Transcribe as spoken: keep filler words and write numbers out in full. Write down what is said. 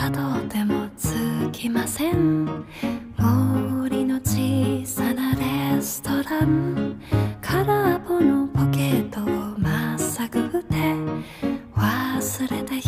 たどってもつきません。森の小さなレストラン、空っぽのポケットをまっさぐって忘れた